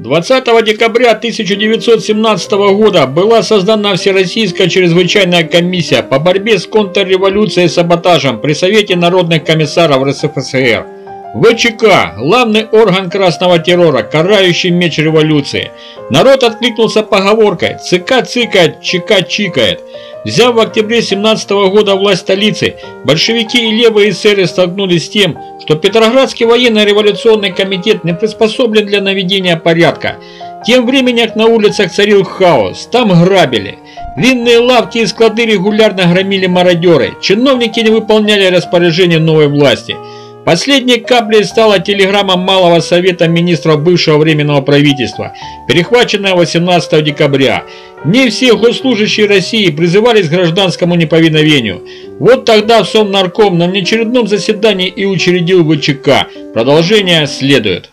20 декабря 1917 года была создана Всероссийская чрезвычайная комиссия по борьбе с контрреволюцией и саботажем при Совете народных комиссаров РСФСР. ВЧК – главный орган красного террора, карающий меч революции. Народ откликнулся поговоркой «ЦК цикает, ЧК чикает». Взяв в октябре 1917 года власть столицы, большевики и левые эсеры столкнулись с тем, что Петроградский военно-революционный комитет не приспособлен для наведения порядка. Тем временем на улицах царил хаос, там грабили. Винные лавки и склады регулярно громили мародеры, чиновники не выполняли распоряжения новой власти. Последней каплей стала телеграмма Малого совета министров бывшего временного правительства, перехваченная 18 декабря. В ней все госслужащие России призывались к гражданскому неповиновению. Вот тогда Совнарком на внеочередном заседании и учредил ВЧК. Продолжение следует.